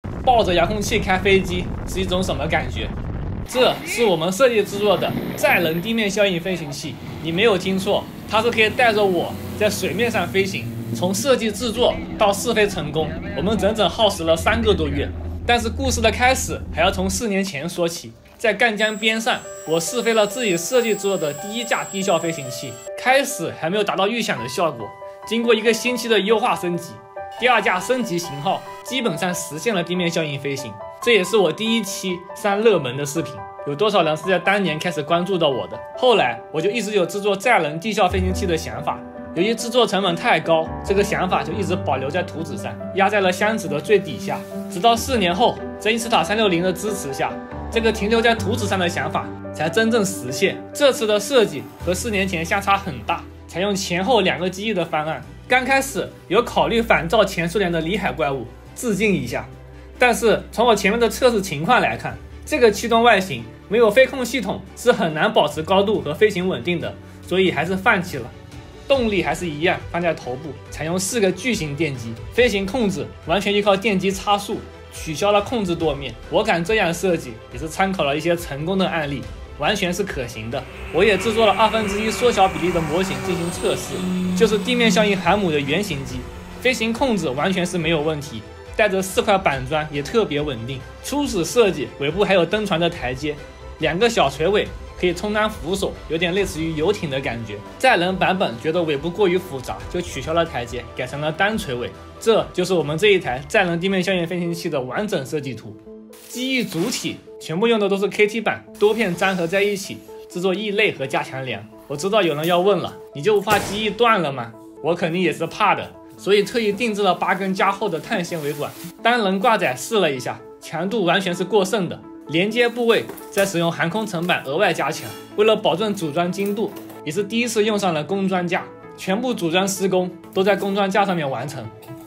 抱着遥控器开飞机是一种什么感觉？这是我们设计制作的载人地面效应飞行器，你没有听错，它是可以带着我在水面上飞行。从设计制作到试飞成功，我们整整耗时了3个多月。但是故事的开始还要从4年前说起。在赣江边上，我试飞了自己设计制作的第一架低效飞行器，开始还没有达到预想的效果，经过1个星期的优化升级，第2架升级型号基本上实现了地面效应飞行。这也是我第1期上热门的视频，有多少人是在当年开始关注到我的？后来我就一直有制作载人低效飞行器的想法，由于制作成本太高，这个想法就一直保留在图纸上，压在了箱子的最底下。直到4年后，在伊斯塔360的支持下，这个停留在图纸上的想法才真正实现。这次的设计和4年前相差很大，采用前后2个机翼的方案。刚开始有考虑仿造前苏联的里海怪物，致敬一下。但是从我前面的测试情况来看，这个气动外形没有飞控系统是很难保持高度和飞行稳定的，所以还是放弃了。动力还是一样，放在头部，采用4个巨型电机，飞行控制完全依靠电机差速，取消了控制舵面。我敢这样设计，也是参考了一些成功的案例，完全是可行的。我也制作了1/2缩小比例的模型进行测试，就是地面效应航母的原型机，飞行控制完全是没有问题。带着4块板砖也特别稳定。初始设计尾部还有登船的台阶，2个小垂尾可以充当扶手，有点类似于游艇的感觉。载人版本觉得尾部过于复杂，就取消了台阶，改成了单垂尾。这就是我们这一台载人地面效应飞行器的完整设计图。机翼主体全部用的都是 KT 板，多片粘合在一起，制作翼肋和加强梁。我知道有人要问了，你就不怕机翼断了吗？我肯定也是怕的。所以特意定制了8根加厚的碳纤维管，单人挂载试了一下，强度完全是过剩的。连接部位再使用航空层板额外加强，为了保证组装精度，也是第一次用上了工装架，全部组装施工都在工装架上面完成。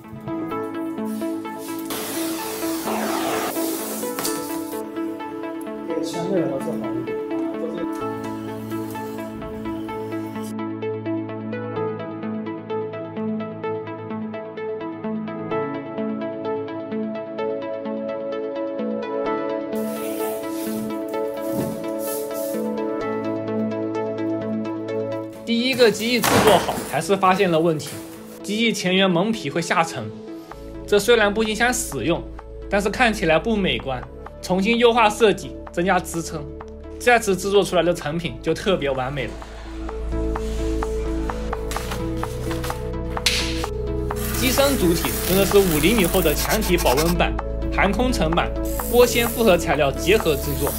相对来说是好一点。第1个机翼制作好，还是发现了问题，机翼前缘蒙皮会下沉，这虽然不影响使用，但是看起来不美观。重新优化设计，增加支撑，再次制作出来的成品就特别完美了。机身主体用的是5厘米厚的强体保温板，航空层板、玻纤复合材料结合制作。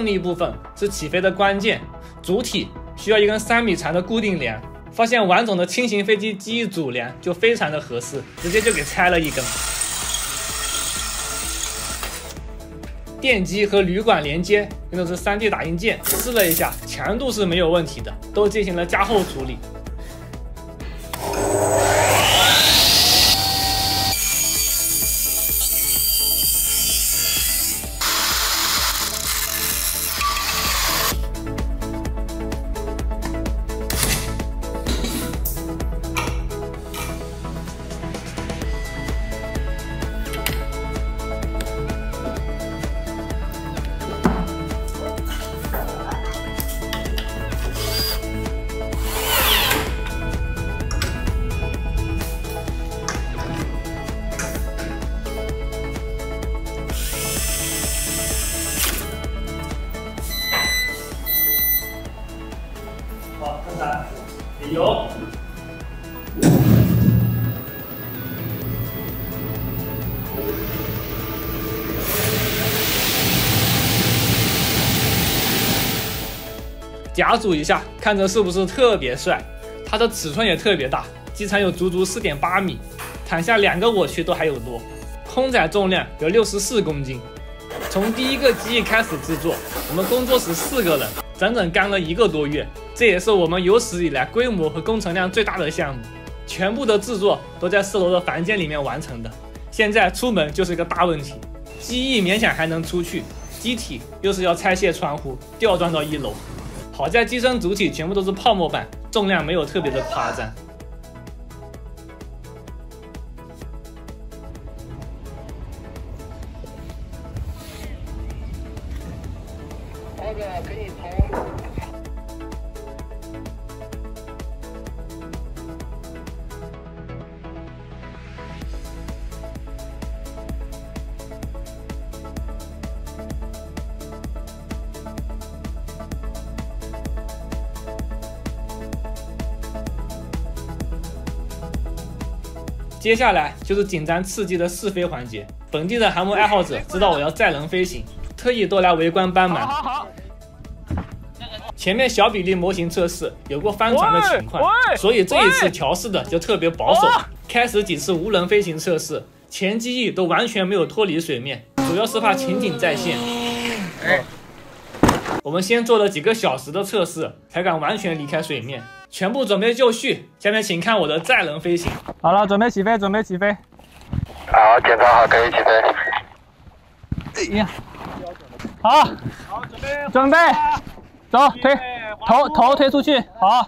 动力部分是起飞的关键，主体需要一根3米长的固定梁。发现王总的轻型飞机机翼主梁就非常的合适，直接就给拆了一根。电机和铝管连接用的是3D 打印件，试了一下，强度是没有问题的，都进行了加厚处理。有。夹组一下，看着是不是特别帅？它的尺寸也特别大，机长有足足4.8米，躺下2个我去都还有多。空载重量有64公斤。从第一个机翼开始制作，我们工作室4个人，整整干了1个多月。这也是我们有史以来规模和工程量最大的项目，全部的制作都在4楼的房间里面完成的。现在出门就是一个大问题，机翼勉强还能出去，机体又是要拆卸窗户，吊装到1楼。好在机身主体全部都是泡沫板，重量没有特别的夸张。 可以从。 接下来就是紧张刺激的试飞环节。本地的航母爱好者知道我要载人飞行，特意都来围观帮忙。好。前面小比例模型测试有过翻船的情况，所以这一次调试的就特别保守。开始几次无人飞行测试，前机翼都完全没有脱离水面，主要是怕情景再现。我们先做了几个小时的测试，才敢完全离开水面。全部准备就绪，下面请看我的载人飞行。好了，准备起飞，准备起飞。 好，检查好，可以起飞。 好，准备，走，推，头推出去，好。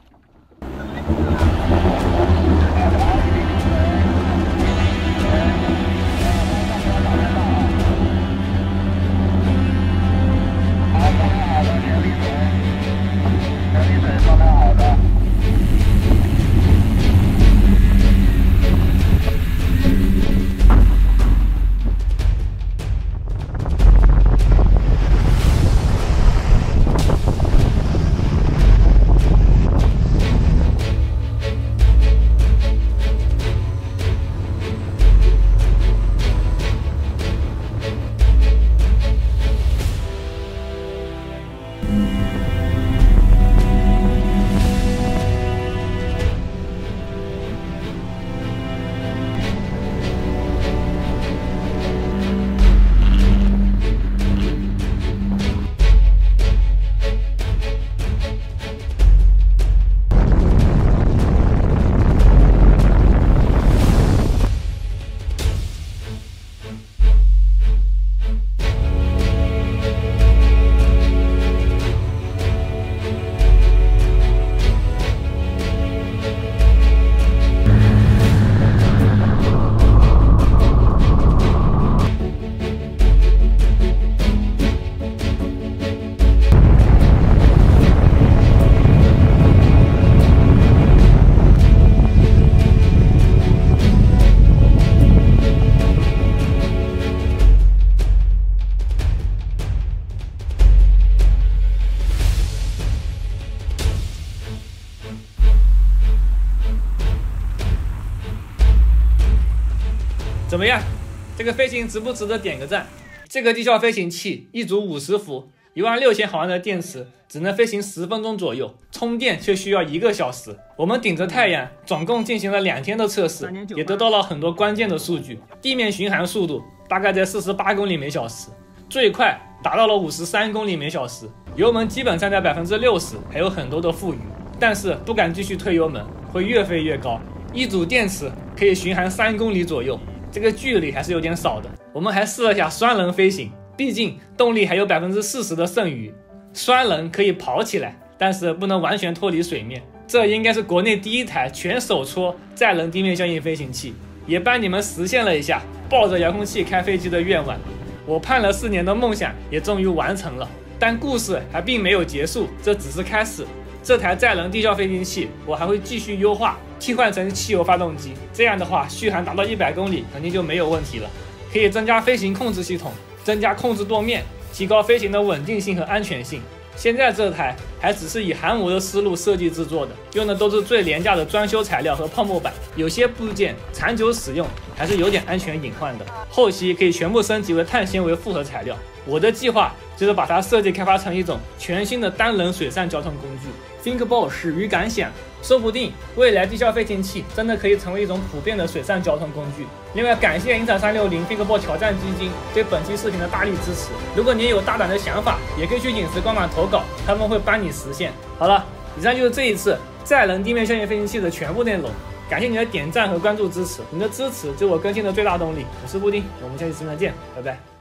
怎么样？这个飞行值不值得点个赞？这个低效飞行器一组50伏， 16000毫安的电池只能飞行10分钟左右，充电却需要1个小时。我们顶着太阳总共进行了2天的测试，也得到了很多关键的数据。地面巡航速度大概在48公里每小时，最快达到了53公里每小时，油门基本上在60%，还有很多的富余。但是不敢继续推油门，会越飞越高。一组电池可以巡航3公里左右，这个距离还是有点少的。我们还试了下双人飞行，毕竟动力还有40%的剩余，双人可以跑起来，但是不能完全脱离水面。这应该是国内第一台全手搓载人地面效应飞行器，也帮你们实现了一下抱着遥控器开飞机的愿望。我盼了4年的梦想也终于完成了，但故事还并没有结束，这只是开始。这台载人地效飞行器我还会继续优化，替换成汽油发动机，这样的话续航达到100公里肯定就没有问题了。可以增加飞行控制系统，增加控制舵面，提高飞行的稳定性和安全性。现在这台还只是以航模的思路设计制作的，用的都是最廉价的装修材料和泡沫板，有些部件长久使用还是有点安全隐患的。后期可以全部升级为碳纤维复合材料。我的计划就是把它设计开发成一种全新的单人水上交通工具。ThinkBot 始于感想，说不定未来地效飞行器真的可以成为一种普遍的水上交通工具。另外，感谢影展360 ThinkBot 挑战基金对本期视频的大力支持。如果你有大胆的想法，也可以去饮食官网投稿，他们会帮你实现。好了，以上就是这一次载人地面效应飞行器的全部内容。感谢你的点赞和关注支持，你的支持就是我更新的最大动力。我是布丁，我们下期视频再见，拜拜。